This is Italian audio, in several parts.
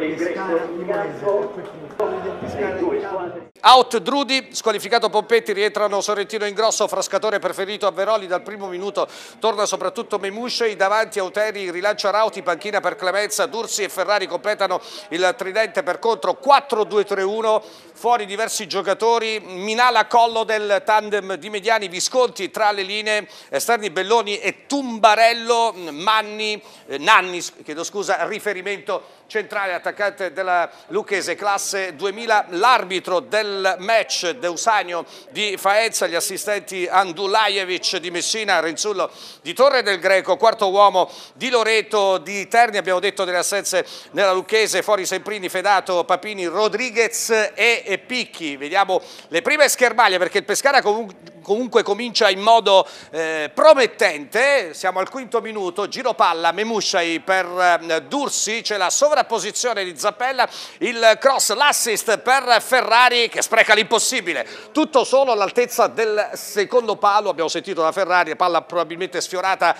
Out Drudi, squalificato Pompetti, rientrano Sorrentino in grosso, Frascatore preferito a Veroli dal primo minuto, torna soprattutto Memuscei, davanti Auteri, rilancia Rauti, panchina per Clemenza, Dursi e Ferrari completano il tridente per contro, 4-2-3-1, fuori diversi giocatori, Minala Collo del tandem di mediani, Visconti tra le linee, esterni Belloni e Tumbarello, Nanni, chiedo scusa, riferimento centrale attaccante della Lucchese, classe 2000, l'arbitro del match Deusanio di Faenza, gli assistenti Andulajevic di Messina, Renzullo di Torre del Greco, quarto uomo di Loreto di Terni, abbiamo detto delle assenze nella Lucchese, fuori Semprini, Fedato, Papini, Rodriguez e Picchi. Vediamo le prime schermaglie perché il Pescara comunque comincia in modo promettente, siamo al quinto minuto, giro palla, Memuscei per Dursi, c'è la sovrapposizione di Zappella, il cross, l'assist per Ferrari che spreca l'impossibile, tutto solo all'altezza del secondo palo, abbiamo sentito da Ferrari, palla probabilmente sfiorata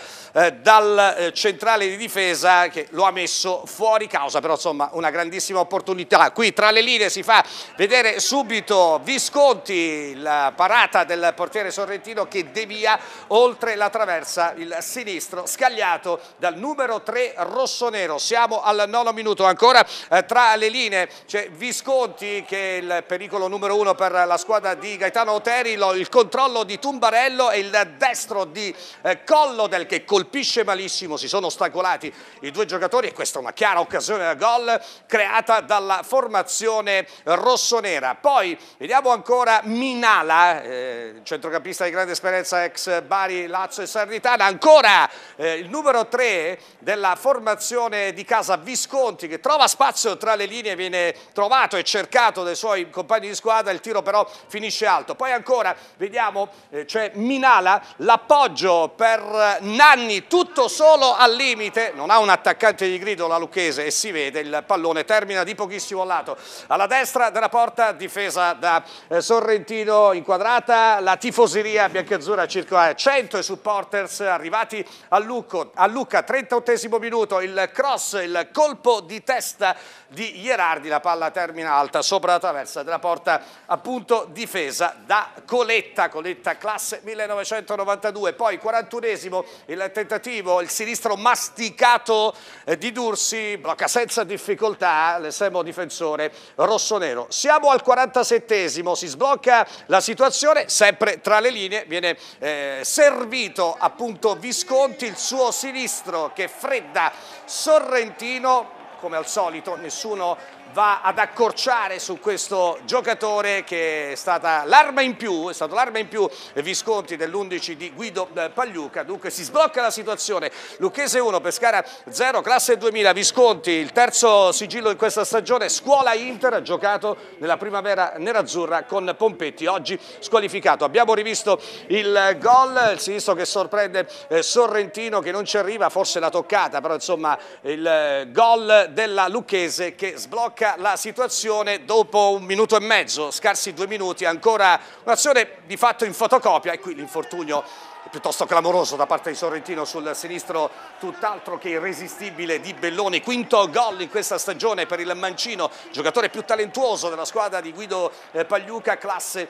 dal centrale di difesa che lo ha messo fuori causa, però insomma una grandissima opportunità. Qui tra le linee si fa vedere subito Visconti, la parata del portiere sorrentino che devia oltre la traversa, il sinistro scagliato dal numero 3 rossonero. Siamo al nono minuto, ancora tra le linee c'è Visconti che è il pericolo numero 1 per la squadra di Gaetano Oteri, il controllo di Tumbarello e il destro di Collodel che colpisce malissimo, si sono ostacolati i due giocatori e questa è una chiara occasione da gol creata dalla formazione rossonera. Poi vediamo ancora Minala, centrocampista di grande esperienza ex Bari, Lazio e Salernitana, ancora il numero 3 della formazione di casa Visconti che trova spazio tra le linee, viene trovato e cercato dai suoi compagni di squadra, il tiro però finisce alto. Poi ancora vediamo c'è Minala, l'appoggio per Nanni, tutto solo al limite, non ha un attaccante di grido la Lucchese e si vede, il pallone termina di pochissimo lato alla destra della porta, difesa da Sorrentino, inquadrata la tifoseria biancazzurra, circa 100 supporters arrivati a Lucca, 38esimo minuto, il cross, il colpo di testa di Gherardi, la palla termina alta sopra la traversa della porta appunto difesa da Coletta classe 1992. Poi 41esimo il tentativo, il sinistro masticato di Dursi, blocca senza difficoltà l'estremo difensore rossonero. Siamo al 47esimo, si sblocca la situazione, sempre tra le linee viene servito appunto Visconti, il suo sinistro che fredda Sorrentino, come al solito nessuno va ad accorciare su questo giocatore che è stata l'arma in più, Visconti dell'11 di Guido Pagliuca. Dunque si sblocca la situazione, Lucchese 1, Pescara 0, classe 2000, Visconti, il terzo sigillo in questa stagione, scuola Inter, ha giocato nella primavera nerazzurra con Pompetti, oggi squalificato. Abbiamo rivisto il gol, il sinistro che sorprende Sorrentino che non ci arriva, forse la toccata, però insomma il gol della Lucchese che sblocca la situazione dopo un minuto e mezzo, scarsi 2 minuti, ancora un'azione di fatto in fotocopia e qui l'infortunio piuttosto clamoroso da parte di Sorrentino sul sinistro tutt'altro che irresistibile di Belloni, quinto gol in questa stagione per il mancino, giocatore più talentuoso della squadra di Guido Pagliuca, classe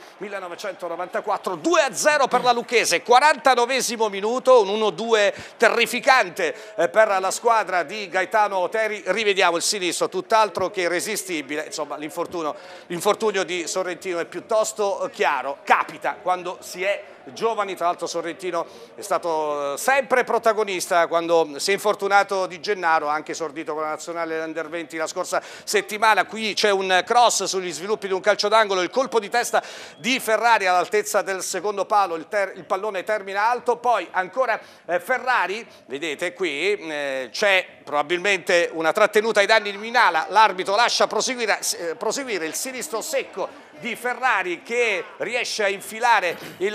1994, 2-0 per la Lucchese, 49esimo minuto, un 1-2 terrificante per la squadra di Gaetano Oteri, rivediamo il sinistro tutt'altro che irresistibile, insomma l'infortunio di Sorrentino è piuttosto chiaro, capita quando si è giovani, tra l'altro Sorrentino è stato sempre protagonista quando si è infortunato Di Gennaro, anche esordito con la nazionale Under 20 la scorsa settimana. Qui c'è un cross sugli sviluppi di un calcio d'angolo, il colpo di testa di Ferrari all'altezza del secondo palo, il pallone termina alto, poi ancora Ferrari, vedete qui c'è probabilmente una trattenuta ai danni di Minala, l'arbitro lascia proseguire il sinistro secco di Ferrari che riesce a infilare il portiere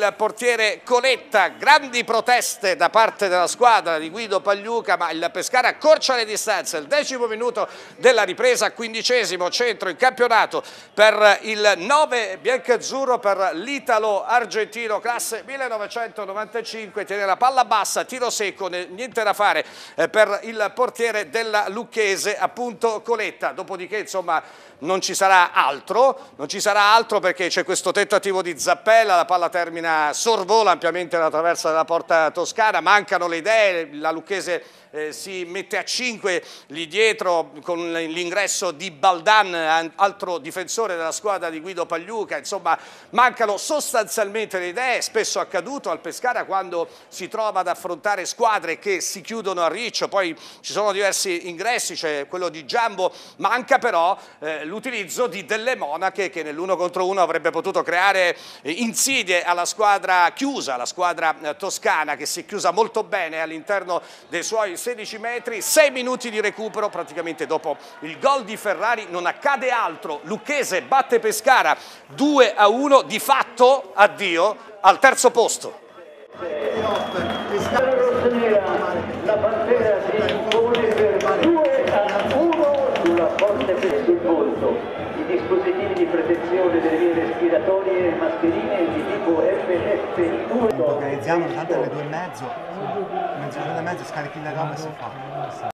portiere Coletta. Grandi proteste da parte della squadra di Guido Pagliuca, ma il Pescara accorcia le distanze. Il 10° minuto della ripresa, 15° centro in campionato per il 9 biancazzurro, per l'italo-argentino classe 1995. Tiene la palla bassa, tiro secco, niente da fare per il portiere della Lucchese, appunto Coletta. Dopodiché insomma non ci sarà altro perché c'è questo tentativo di Zappella, la palla termina, sorvola ampiamente la traversa della porta toscana, mancano le idee, la Lucchese si mette a 5 lì dietro con l'ingresso di Baldan, altro difensore della squadra di Guido Pagliuca. Insomma, mancano sostanzialmente le idee, spesso accaduto al Pescara quando si trova ad affrontare squadre che si chiudono a riccio. Poi ci sono diversi ingressi, c'è quello di Giambo, manca però l'utilizzo di Delle Monache, che nell'1 contro 1 avrebbe potuto creare insidie alla squadra chiusa, la squadra toscana, che si è chiusa molto bene all'interno dei suoi 16 metri. 6 minuti di recupero, praticamente dopo il gol di Ferrari non accade altro. Lucchese batte Pescara 2-1, di fatto addio al terzo posto. La Pantera si impone per 2-1 sulla forte sul volto. I dispositivi di protezione delle vie respiratorie e mascherine di tipo FFP2. Organizziamo tanto alle 2:30, mezz'ora e mezzo scarichi la roba e si fa.